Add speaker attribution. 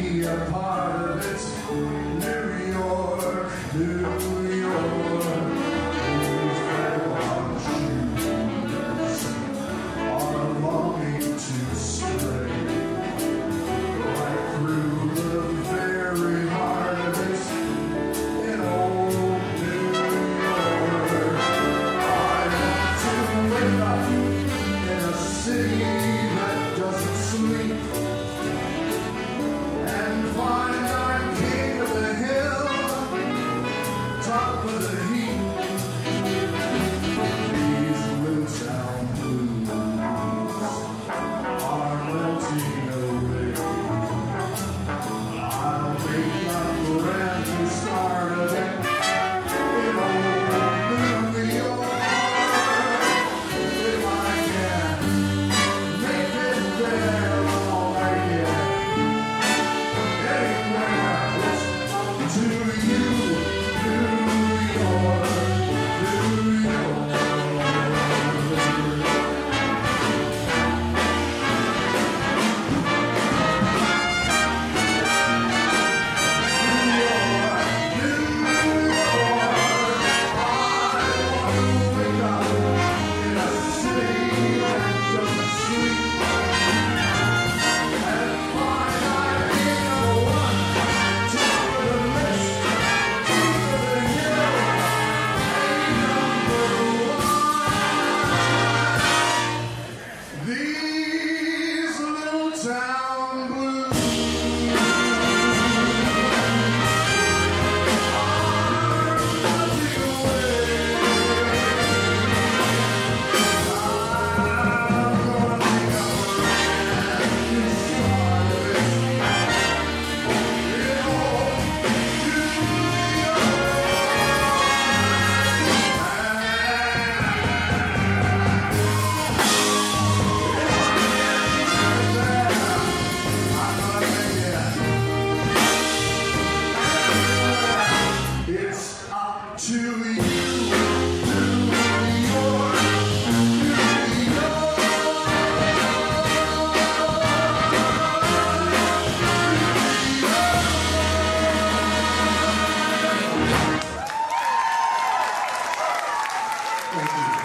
Speaker 1: be a part of it. New York, New York, these red-hot shoes are longing to stray right through the very heart of it. In old New York, I want to wake up in a city that doesn't sleep and find I'm king of the hill, top of the heap. These little town blues are melting away. I'll wake up and start again in old New York. If I can make it there, all right, yeah. Anywhere to you, New York, New York. These little town blues are melting away. I'm gonna make a brand new start of it. In old New It's up to you, New York, New York. Thank you.